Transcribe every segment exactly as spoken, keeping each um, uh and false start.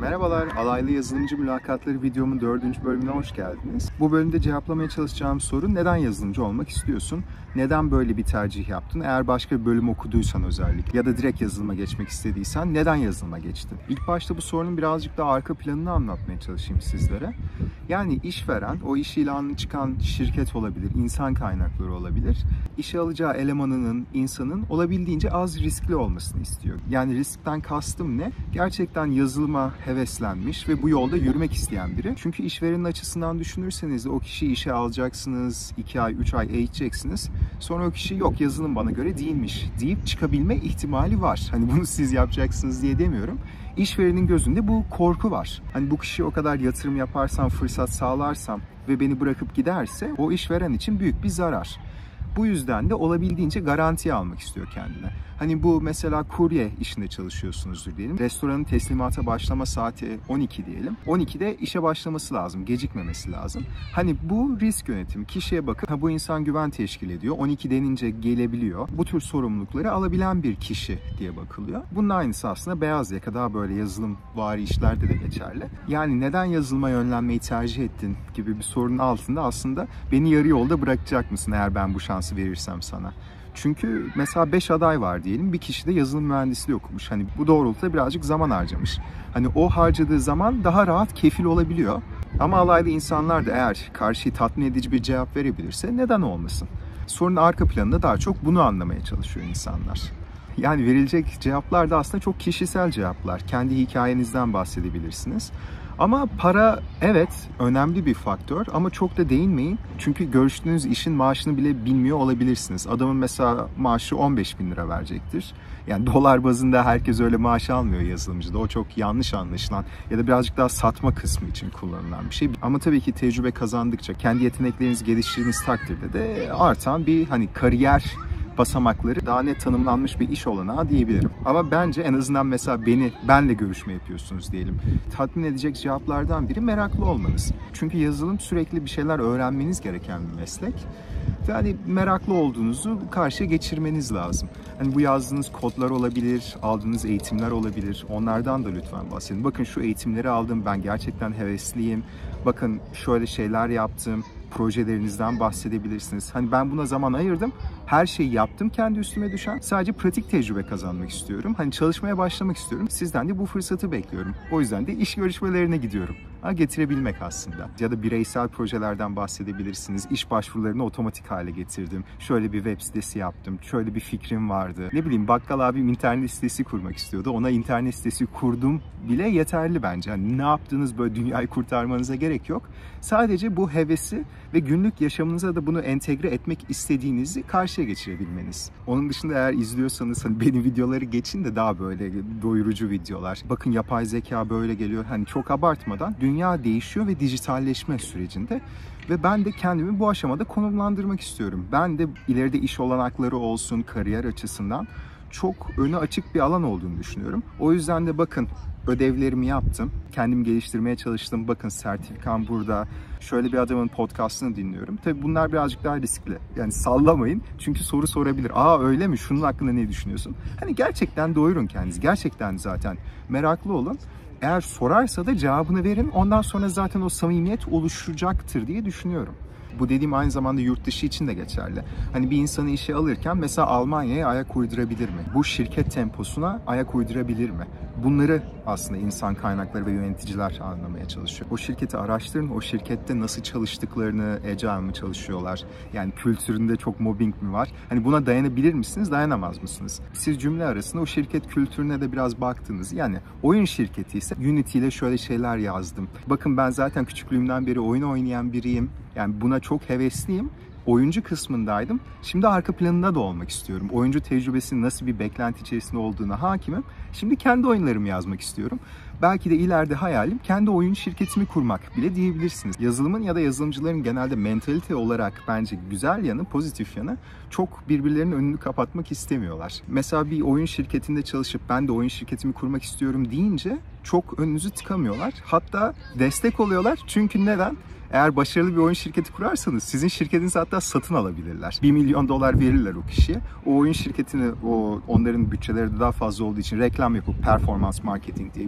Merhabalar, Alaylı Yazılımcı Mülakatları videomun dördüncü bölümüne hoş geldiniz. Bu bölümde cevaplamaya çalışacağım soru, neden yazılımcı olmak istiyorsun? Neden böyle bir tercih yaptın? Eğer başka bir bölüm okuduysan özellikle ya da direkt yazılıma geçmek istediysen neden yazılıma geçtin? İlk başta bu sorunun birazcık daha arka planını anlatmaya çalışayım sizlere. Yani işveren, o iş ilanına çıkan şirket olabilir, insan kaynakları olabilir. İşe alacağı elemanının, insanın olabildiğince az riskli olmasını istiyor. Yani riskten kastım ne? Gerçekten yazılıma heveslenmiş ve bu yolda yürümek isteyen biri. Çünkü işverenin açısından düşünürseniz de o kişiyi işe alacaksınız, iki ay, üç ay eğiteceksiniz. Sonra o kişi yok yazılım bana göre değilmiş deyip çıkabilme ihtimali var. Hani bunu siz yapacaksınız diye demiyorum. İşverenin gözünde bu korku var. Hani bu kişiye o kadar yatırım yaparsam, fırsat sağlarsam ve beni bırakıp giderse o işveren için büyük bir zarar. Bu yüzden de olabildiğince garantiye almak istiyor kendine. Hani bu mesela kurye işinde çalışıyorsunuzdur diyelim. Restoranın teslimata başlama saati on iki diyelim. on ikide işe başlaması lazım, gecikmemesi lazım. Hani bu risk yönetimi. Kişiye bakın, ha bu insan güven teşkil ediyor. on iki denince gelebiliyor. Bu tür sorumlulukları alabilen bir kişi diye bakılıyor. Bunun aynısı aslında beyaz yaka daha böyle yazılımvari işlerde de geçerli. Yani neden yazılıma yönlenmeyi tercih ettin gibi bir sorunun altında aslında beni yarı yolda bırakacak mısın eğer ben bu şansı verirsem sana? Çünkü mesela beş aday var diyelim, bir kişi de yazılım mühendisliği okumuş. Hani bu doğrultuda birazcık zaman harcamış. Hani o harcadığı zaman daha rahat kefil olabiliyor. Ama alayda insanlar da eğer karşıyı tatmin edici bir cevap verebilirse neden olmasın? Sorunun arka planında daha çok bunu anlamaya çalışıyor insanlar. Yani verilecek cevaplar da aslında çok kişisel cevaplar. Kendi hikayenizden bahsedebilirsiniz. Ama para evet önemli bir faktör ama çok da değinmeyin. Çünkü görüştüğünüz işin maaşını bile bilmiyor olabilirsiniz. Adamın mesela maaşı on beş bin lira verecektir. Yani dolar bazında herkes öyle maaş almıyor yazılımcıda. O çok yanlış anlaşılan ya da birazcık daha satma kısmı için kullanılan bir şey. Ama tabii ki tecrübe kazandıkça, kendi yeteneklerinizi geliştirdiğiniz takdirde de artan bir hani kariyer basamakları daha net tanımlanmış bir iş olanağı diyebilirim. Ama bence en azından mesela beni, benle görüşme yapıyorsunuz diyelim. Tatmin edecek cevaplardan biri meraklı olmanız. Çünkü yazılım sürekli bir şeyler öğrenmeniz gereken bir meslek. Ve hani meraklı olduğunuzu karşıya geçirmeniz lazım. Hani bu yazdığınız kodlar olabilir, aldığınız eğitimler olabilir. Onlardan da lütfen bahsedin. Bakın şu eğitimleri aldım, ben gerçekten hevesliyim. Bakın şöyle şeyler yaptım. Projelerinizden bahsedebilirsiniz. Hani ben buna zaman ayırdım. Her şeyi yaptım kendi üstüme düşen. Sadece pratik tecrübe kazanmak istiyorum. Hani çalışmaya başlamak istiyorum. Sizden de bu fırsatı bekliyorum. O yüzden de iş görüşmelerine gidiyorum. Ha, getirebilmek aslında. Ya da bireysel projelerden bahsedebilirsiniz. İş başvurularını otomatik hale getirdim. Şöyle bir web sitesi yaptım. Şöyle bir fikrim vardı. Ne bileyim bakkal abim internet sitesi kurmak istiyordu. Ona internet sitesi kurdum bile yeterli bence. Hani ne yaptığınız böyle dünyayı kurtarmanıza gerek yok. Sadece bu hevesi ve günlük yaşamınıza da bunu entegre etmek istediğinizi karşıya geçirebilmeniz. Onun dışında eğer izliyorsanız hani benim videoları geçin de daha böyle doyurucu videolar. Bakın yapay zeka böyle geliyor. Hani çok abartmadan dünya değişiyor ve dijitalleşme sürecinde. Ve ben de kendimi bu aşamada konumlandırmak istiyorum. Ben de ileride iş olanakları olsun, kariyer açısından çok önü açık bir alan olduğunu düşünüyorum. O yüzden de bakın ödevlerimi yaptım. Kendimi geliştirmeye çalıştım. Bakın sertifikam burada. Şöyle bir adamın podcastını dinliyorum. Tabii bunlar birazcık daha riskli. Yani sallamayın. Çünkü soru sorabilir. Aa öyle mi? Şunun hakkında ne düşünüyorsun? Hani gerçekten doyurun kendinizi. Gerçekten zaten meraklı olun. Eğer sorarsa da cevabını verin. Ondan sonra zaten o samimiyet oluşacaktır diye düşünüyorum. Bu dediğim aynı zamanda yurt dışı için de geçerli. Hani bir insanı işe alırken mesela Almanya'ya ayak uydurabilir mi? Bu şirket temposuna ayak uydurabilir mi? Bunları aslında insan kaynakları ve yöneticiler anlamaya çalışıyor. O şirketi araştırın, o şirkette nasıl çalıştıklarını, agile mi çalışıyorlar? Yani kültüründe çok mobbing mi var? Hani buna dayanabilir misiniz, dayanamaz mısınız? Siz cümle arasında o şirket kültürüne de biraz baktınız. Yani oyun şirketi ise Unity ile şöyle şeyler yazdım. Bakın ben zaten küçüklüğümden beri oyun oynayan biriyim. Yani buna çok hevesliyim. Oyuncu kısmındaydım. Şimdi arka planında da olmak istiyorum. Oyuncu tecrübesinin nasıl bir beklenti içerisinde olduğuna hakimim. Şimdi kendi oyunlarımı yazmak istiyorum. Belki de ileride hayalim kendi oyun şirketimi kurmak bile diyebilirsiniz. Yazılımın ya da yazılımcıların genelde mentalite olarak bence güzel yanı, pozitif yanı çok birbirlerinin önünü kapatmak istemiyorlar. Mesela bir oyun şirketinde çalışıp ben de oyun şirketimi kurmak istiyorum deyince çok önünüzü tıkamıyorlar. Hatta destek oluyorlar. Çünkü neden? Eğer başarılı bir oyun şirketi kurarsanız sizin şirketinizi hatta satın alabilirler. bir milyon dolar verirler o kişiye. O oyun şirketini, o onların bütçeleri de daha fazla olduğu için reklam yapıp performans marketing diye bir şey var.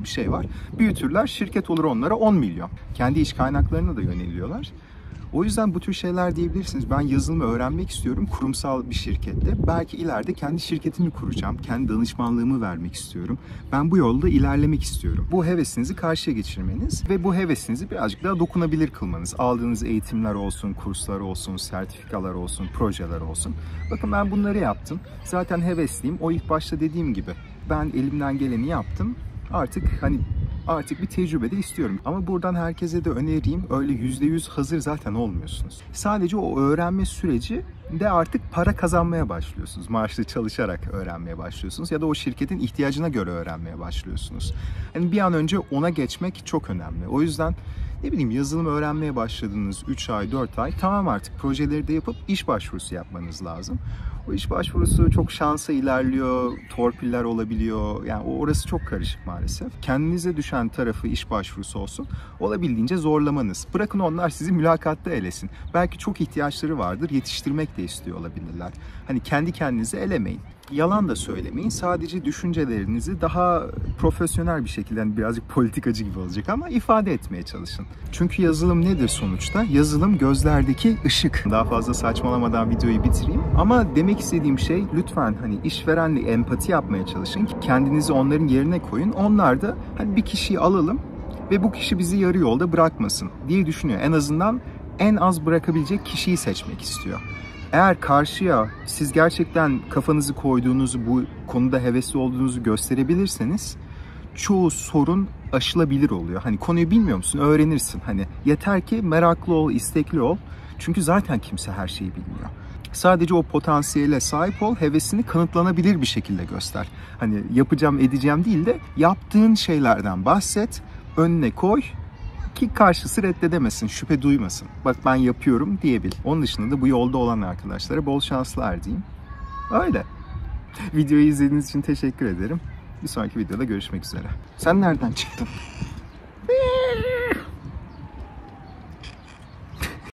yapıyorlar. Büyütürler, şirket olur onlara on milyon. Kendi iş kaynaklarına da yöneliyorlar. O yüzden bu tür şeyler diyebilirsiniz. Ben yazılımı öğrenmek istiyorum kurumsal bir şirkette. Belki ileride kendi şirketimi kuracağım. Kendi danışmanlığımı vermek istiyorum. Ben bu yolda ilerlemek istiyorum. Bu hevesinizi karşıya geçirmeniz ve bu hevesinizi birazcık daha dokunabilir kılmanız. Aldığınız eğitimler olsun, kurslar olsun, sertifikalar olsun, projeler olsun. Bakın ben bunları yaptım. Zaten hevesliyim. O ilk başta dediğim gibi ben elimden geleni yaptım. Artık hani Artık bir tecrübe de istiyorum. Ama buradan herkese de önereyim, öyle yüzde yüz hazır zaten olmuyorsunuz. Sadece o öğrenme süreci de artık para kazanmaya başlıyorsunuz. Maaşlı çalışarak öğrenmeye başlıyorsunuz ya da o şirketin ihtiyacına göre öğrenmeye başlıyorsunuz. Yani bir an önce ona geçmek çok önemli. O yüzden ne bileyim yazılım öğrenmeye başladığınız üç ay, dört ay tamam artık projeleri de yapıp iş başvurusu yapmanız lazım. O iş başvurusu çok şansa ilerliyor, torpiller olabiliyor. Yani orası çok karışık maalesef. Kendinize düşen tarafı iş başvurusu olsun. Olabildiğince zorlamanız. Bırakın onlar sizi mülakatta elesin. Belki çok ihtiyaçları vardır, yetiştirmek de istiyor olabilirler. Hani kendi kendinize elemeyin. Yalan da söylemeyin. Sadece düşüncelerinizi daha profesyonel bir şekilde, yani birazcık politikacı gibi olacak ama ifade etmeye çalışın. Çünkü yazılım nedir sonuçta? Yazılım gözlerdeki ışık. Daha fazla saçmalamadan videoyu bitireyim. Ama demek istediğim şey lütfen hani işverenle empati yapmaya çalışın. Kendinizi onların yerine koyun. Onlar da hani bir kişiyi alalım ve bu kişi bizi yarı yolda bırakmasın diye düşünüyor. En azından en az bırakabilecek kişiyi seçmek istiyor. Eğer karşıya siz gerçekten kafanızı koyduğunuzu, bu konuda hevesli olduğunuzu gösterebilirseniz çoğu sorun aşılabilir oluyor. Hani konuyu bilmiyor musun? Öğrenirsin. Hani yeter ki meraklı ol, istekli ol. Çünkü zaten kimse her şeyi bilmiyor. Sadece o potansiyele sahip ol, hevesini kanıtlanabilir bir şekilde göster. Hani yapacağım, edeceğim değil de yaptığın şeylerden bahset, önüne koy. Ki karşısı reddedemesin, şüphe duymasın. Bak ben yapıyorum diyebil. Onun dışında da bu yolda olan arkadaşlara bol şanslar diyeyim. Öyle. Videoyu izlediğiniz için teşekkür ederim. Bir sonraki videoda görüşmek üzere. Sen nereden çıktın?